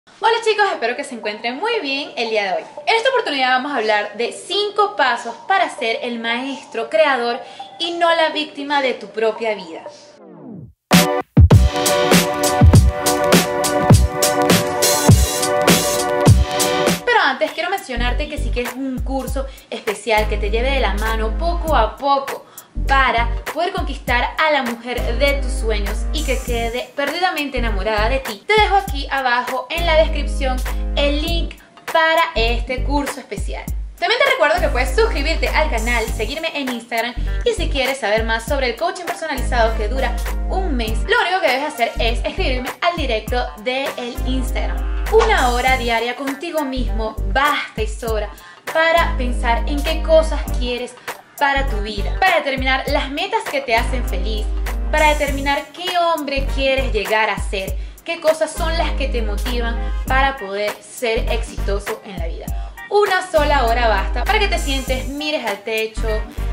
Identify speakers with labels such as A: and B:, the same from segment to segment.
A: Hola chicos, espero que se encuentren muy bien el día de hoy. En esta oportunidad vamos a hablar de 5 pasos para ser el maestro creador y no la víctima de tu propia vida. Pero antes quiero mencionarte que si quieres un curso especial que te lleve de la mano poco a poco para poder conquistar a la mujer de tus sueños y que quede perdidamente enamorada de ti, te dejo aquí abajo en la descripción el link para este curso especial. También te recuerdo que puedes suscribirte al canal, seguirme en Instagram y si quieres saber más sobre el coaching personalizado que dura un mes, lo único que debes hacer es escribirme al directo del Instagram. 1 hora diaria contigo mismo basta y sobra para pensar en qué cosas quieres para tu vida, para determinar las metas que te hacen feliz, para determinar qué hombre quieres llegar a ser, qué cosas son las que te motivan para poder ser exitoso en la vida. 1 sola hora basta para que te sientes, mires al techo,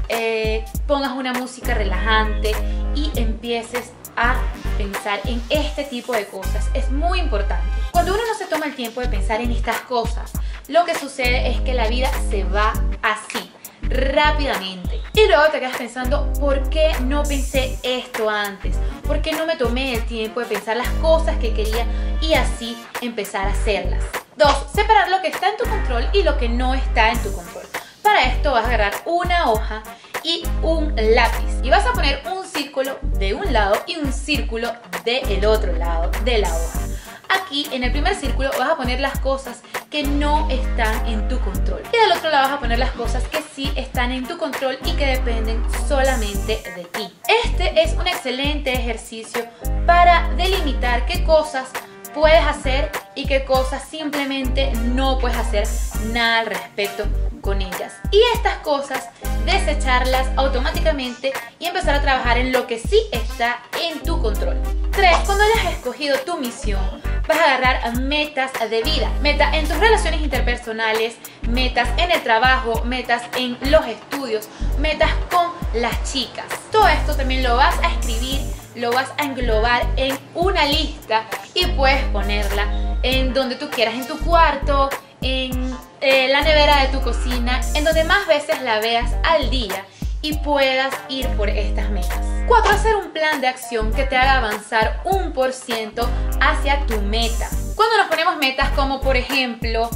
A: pongas una música relajante y empieces a pensar en este tipo de cosas. Es muy importante. Cuando uno no se toma el tiempo de pensar en estas cosas, lo que sucede es que la vida se va así, rápidamente. Y luego te quedas pensando, ¿por qué no pensé esto antes? ¿Por qué no me tomé el tiempo de pensar las cosas que quería y así empezar a hacerlas? 2. Separar lo que está en tu control y lo que no está en tu control. Para esto vas a agarrar una hoja y un lápiz y vas a poner un círculo de un lado y un círculo del otro lado de la hoja. Aquí en el primer círculo vas a poner las cosas que no están en tu control y del otro lado vas a poner las cosas que sí están en tu control y que dependen solamente de ti. Este es un excelente ejercicio para delimitar qué cosas puedes hacer y qué cosas simplemente no puedes hacer nada al respecto con ellas. Y estas cosas desecharlas automáticamente y empezar a trabajar en lo que sí está en tu control. 3. Cuando hayas escogido tu misión, vas a agarrar metas de vida, metas en tus relaciones interpersonales, metas en el trabajo, metas en los estudios, metas con las chicas. Todo esto también lo vas a escribir, lo vas a englobar en una lista y puedes ponerla en donde tú quieras, en tu cuarto, en la nevera de tu cocina, en donde más veces la veas al día y puedas ir por estas metas. 4. Hacer un plan de acción que te haga avanzar 1% hacia tu meta. Cuando nos ponemos metas como por ejemplo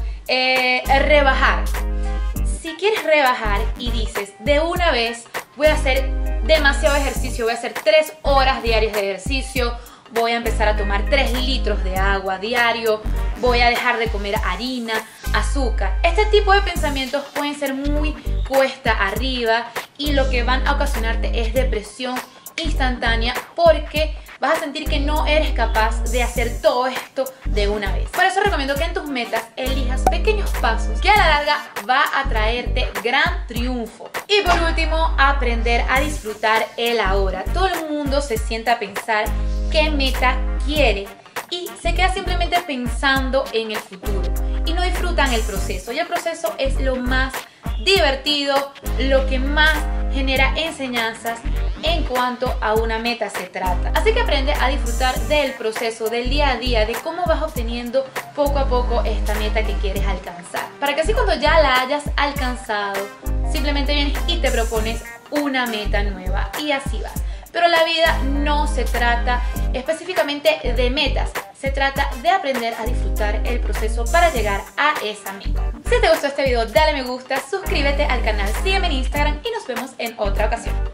A: rebajar. Si quieres rebajar y dices de una vez voy a hacer demasiado ejercicio, voy a hacer 3 horas diarias de ejercicio, voy a empezar a tomar 3 litros de agua diario, voy a dejar de comer harina, azúcar. Este tipo de pensamientos pueden ser muy cuesta arriba y lo que van a ocasionarte es depresión instantánea porque vas a sentir que no eres capaz de hacer todo esto de una vez. Por eso recomiendo que en tus metas elijas pequeños pasos que a la larga va a traerte gran triunfo. Y por último, aprender a disfrutar el ahora. Todo el mundo se sienta a pensar qué meta quiere y se queda simplemente pensando en el futuro y no disfrutan el proceso. Y el proceso es lo más divertido, lo que más genera enseñanzas en cuanto a una meta se trata. Así que aprende a disfrutar del proceso, del día a día, de cómo vas obteniendo poco a poco esta meta que quieres alcanzar. Para que así cuando ya la hayas alcanzado, simplemente vienes y te propones una meta nueva y así vas. Pero la vida no se trata específicamente de metas, se trata de aprender a disfrutar el proceso para llegar a esa meta. Si te gustó este video, dale me gusta, suscríbete al canal, sígueme en Instagram y nos vemos en otra ocasión.